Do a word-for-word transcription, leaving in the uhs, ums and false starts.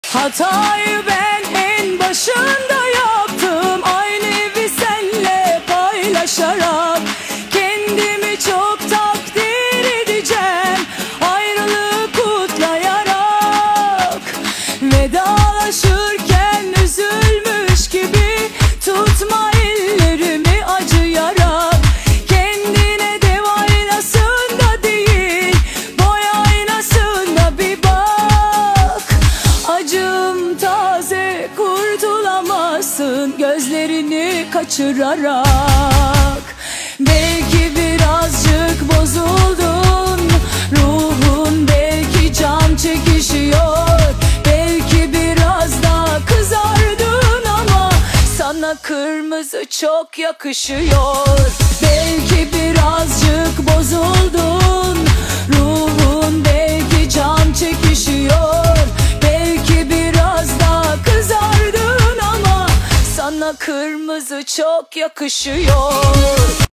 Hatayı ben en başında yaptım, aynı evi senle paylaşarak. Kendimi çok takdir edeceğim, ayrılığı kutlayarak. Vedalaşırken üzülmüş gibi tutma ellerimi acıyarak. Kendine dev aynasında değil, boy aynasında bir bak. Acım taze, kurtulamazsın gözlerini kaçırarak. Belki birazcık bozuldun, ruhun belki can çekişiyor. Belki biraz daha kızardın ama sana kırmızı çok yakışıyor. Belki birazcık bozuldun, ruhun belki can çekişiyor. Belki biraz daha kızardın ama sana kırmızı çok yakışıyor.